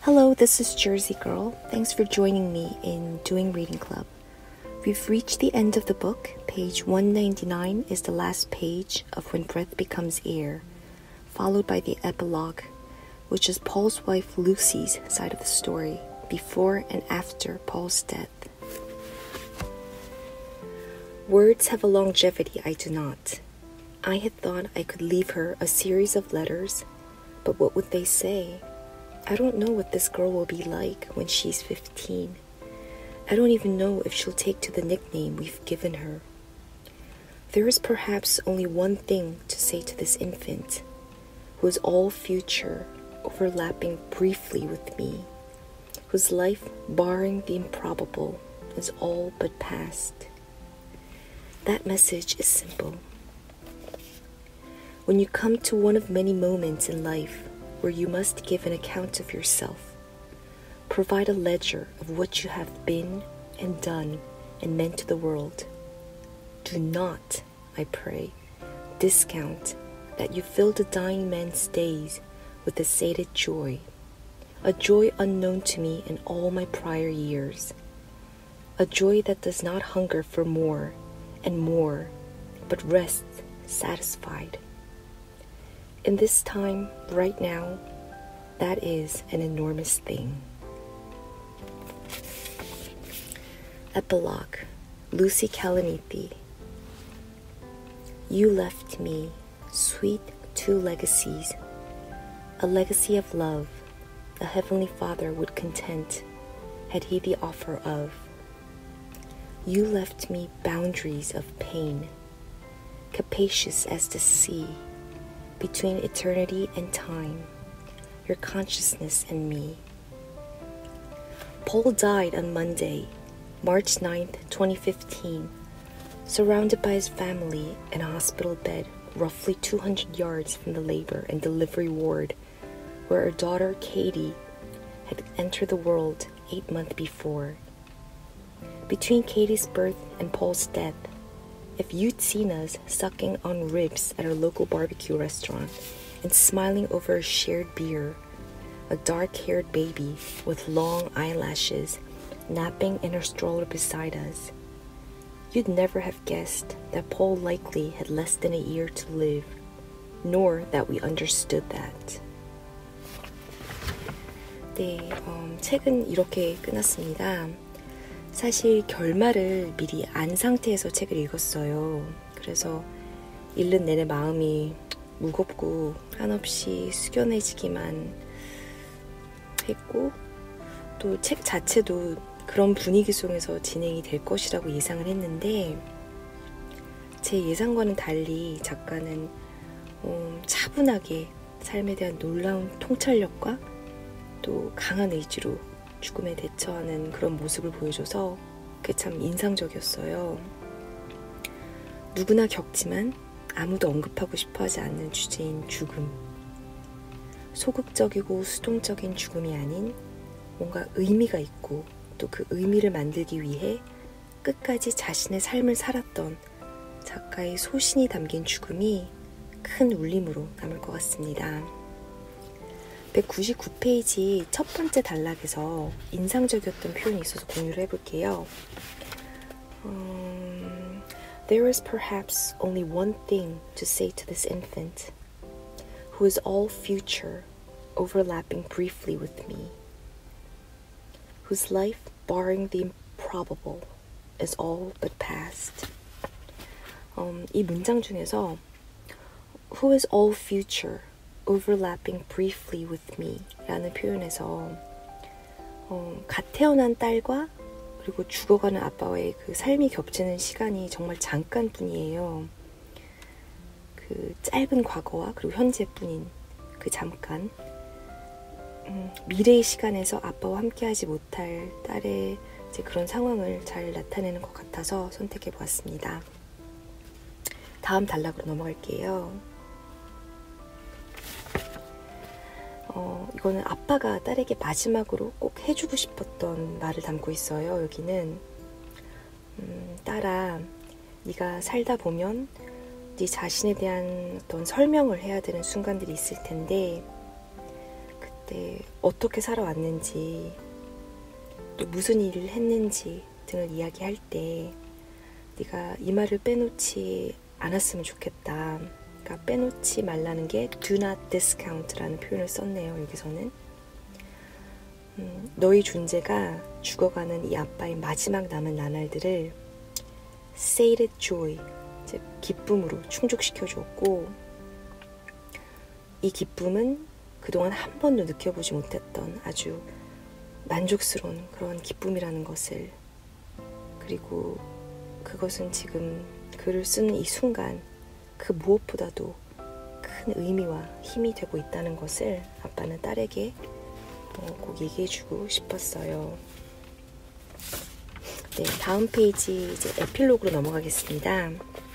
Hello, this is Jersey Girl. Thanks for joining me in Doing Reading Club. We've reached the end of the book. Page 199 is the last page of When Breath Becomes Air, followed by the epilogue, which is Paul's wife Lucy's side of the story, before and after Paul's death. Words have a longevity I do not. I had thought I could leave her a series of letters, but what would they say? I don't know what this girl will be like when she's 15. I don't even know if she'll take to the nickname we've given her. There is perhaps only one thing to say to this infant, who is all future, overlapping briefly with me, whose life, barring the improbable, is all but past. That message is simple. When you come to one of many moments in life where you must give an account of yourself, provide a ledger of what you have been and done and meant to the world, do not, I pray, discount that you filled a dying man's days with a sated joy, a joy unknown to me in all my prior years, a joy that does not hunger for more and more, but rests satisfied. In this time, right now, that is an enormous thing. Epilogue, Lucy Kalanithi. You left me, sweet two legacies, a legacy of love the Heavenly Father would content had He the offer of. You left me boundaries of pain, capacious as the sea, between eternity and time, your consciousness and me. Paul died on Monday, March 9th, 2015, surrounded by his family in a hospital bed roughly 200 yards from the labor and delivery ward where her daughter Katie had entered the world 8 months before. Between Katie's birth and Paul's death, if you'd seen us sucking on ribs at our local barbecue restaurant and smiling over a shared beer, a dark-haired baby with long eyelashes napping in her stroller beside us, you'd never have guessed that Paul likely had less than a year to live, nor that we understood that. 네, 책은 이렇게 끝났습니다. 사실 결말을 미리 안 상태에서 책을 읽었어요. 그래서 읽는 내내 마음이 무겁고 한없이 숙연해지기만 했고, 또 책 자체도 그런 분위기 속에서 진행이 될 것이라고 예상을 했는데, 제 예상과는 달리 작가는 차분하게 삶에 대한 놀라운 통찰력과 또 강한 의지로 죽음에 대처하는 그런 모습을 보여줘서 그게 참 인상적이었어요. 누구나 겪지만 아무도 언급하고 싶어하지 않는 주제인 죽음. 소극적이고 수동적인 죽음이 아닌 뭔가 의미가 있고 또 그 의미를 만들기 위해 끝까지 자신의 삶을 살았던 작가의 소신이 담긴 죽음이 큰 울림으로 남을 것 같습니다. 199페이지 첫 번째 단락에서 인상적이었던 표현이 있어서 공유를 해볼게요. There is perhaps only one thing to say to this infant, who is all future, overlapping briefly with me, whose life, barring the improbable, is all but past. 이 문장 중에서 who is all future, overlapping briefly with me 라는 표현에서 갓 태어난 딸과 그리고 죽어가는 아빠와의 그 삶이 겹치는 시간이 정말 잠깐뿐이에요. 그 짧은 과거와 그리고 현재뿐인 그 잠깐, 미래의 시간에서 아빠와 함께하지 못할 딸의 이제 그런 상황을 잘 나타내는 것 같아서 선택해 보았습니다. 다음 단락으로 넘어갈게요. 이거는 아빠가 딸에게 마지막으로 꼭 해주고 싶었던 말을 담고 있어요. 여기는 딸아, 네가 살다 보면 네 자신에 대한 어떤 설명을 해야 되는 순간들이 있을 텐데 네, 어떻게 살아왔는지 또 무슨 일을 했는지 등을 이야기할 때 네가 이 말을 빼놓지 않았으면 좋겠다. 그러니까 빼놓지 말라는 게 do not discount라는 표현을 썼네요. 여기서는 너의 존재가 죽어가는 이 아빠의 마지막 남은 나날들을 sated joy, 즉 기쁨으로 충족시켜 줬고, 이 기쁨은 그동안 한 번도 느껴보지 못했던 아주 만족스러운 그런 기쁨이라는 것을, 그리고 그것은 지금 글을 쓰는 이 순간 그 무엇보다도 큰 의미와 힘이 되고 있다는 것을 아빠는 딸에게 꼭 얘기해주고 싶었어요. 네, 다음 페이지 이제 에필로그로 넘어가겠습니다.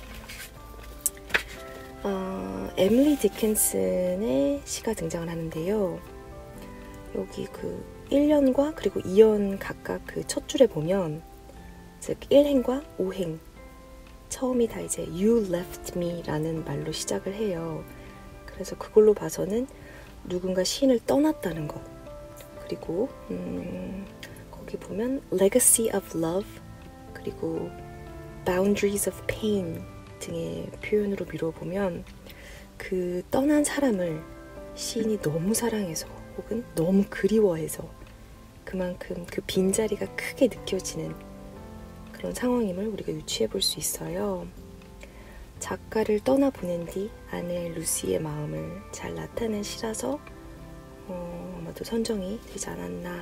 에밀리 디킨슨의 시가 등장을 하는데요. 여기 그 1년과 그리고 2연 각각 그 첫 줄에 보면, 즉 1행과 5행, 처음이 다 이제 You left me 라는 말로 시작을 해요. 그래서 그걸로 봐서는 누군가 시인을 떠났다는 것, 그리고 거기 보면 Legacy of Love, 그리고 Boundaries of Pain 등의 표현으로 미뤄보면 그 떠난 사람을 시인이 너무 사랑해서 혹은 너무 그리워해서 그만큼 그 빈자리가 크게 느껴지는 그런 상황임을 우리가 유추해 볼 수 있어요. 작가를 떠나보낸 뒤 아내 루시의 마음을 잘 나타낸 시라서 아마도 선정이 되지 않았나.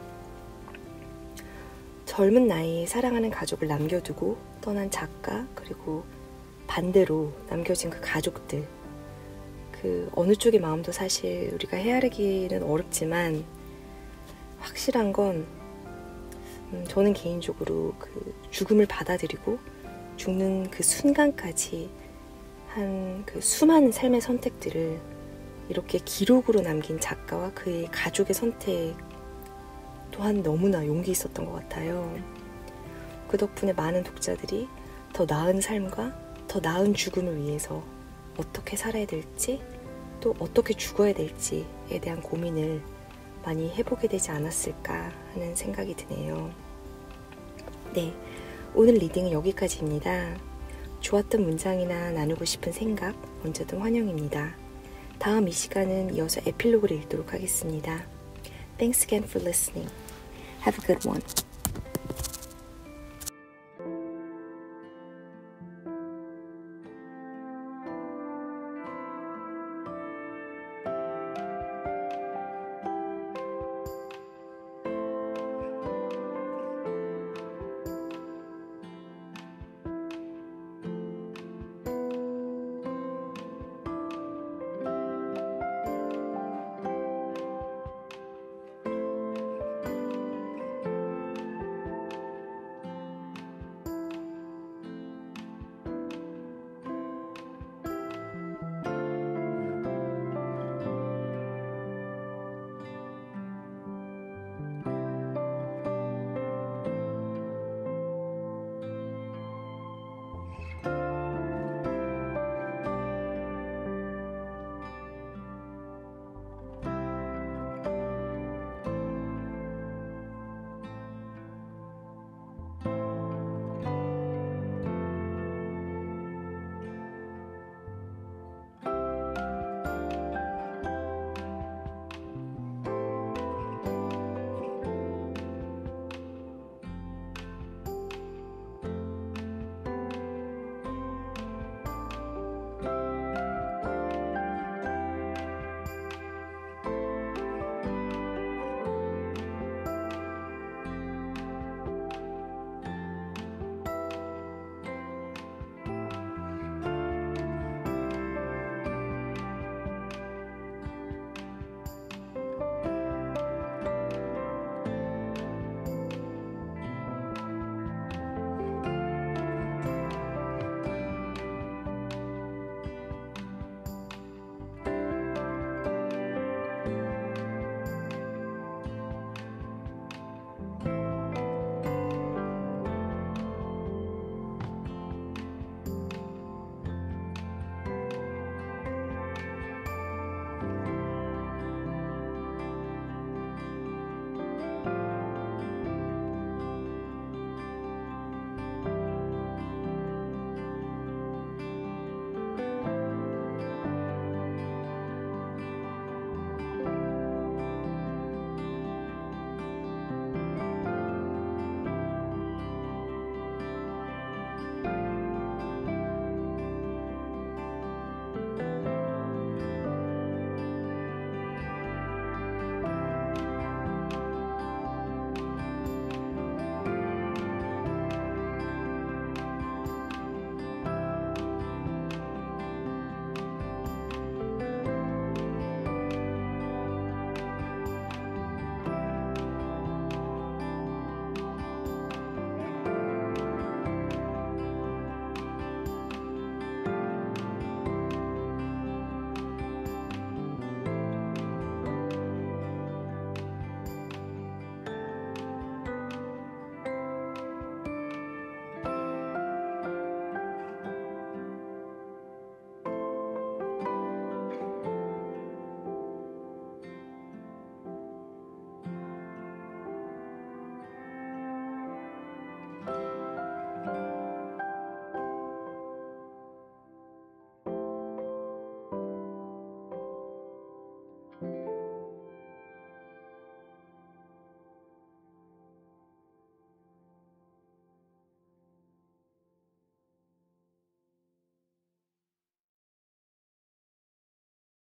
젊은 나이에 사랑하는 가족을 남겨두고 떠난 작가, 그리고 반대로 남겨진 그 가족들, 그 어느 쪽의 마음도 사실 우리가 헤아리기는 어렵지만 확실한 건 저는 개인적으로 그 죽음을 받아들이고 죽는 그 순간까지 한 그 수많은 삶의 선택들을 이렇게 기록으로 남긴 작가와 그의 가족의 선택 또한 너무나 용기 있었던 것 같아요. 그 덕분에 많은 독자들이 더 나은 삶과 더 나은 죽음을 위해서 어떻게 살아야 될지, 또 어떻게 죽어야 될지에 대한 고민을 많이 해보게 되지 않았을까 하는 생각이 드네요. 네, 오늘 리딩은 여기까지입니다. 좋았던 문장이나 나누고 싶은 생각 언제든 환영입니다. 다음 이 시간은 이어서 에필로그를 읽도록 하겠습니다. Thanks again for listening. Have a good one.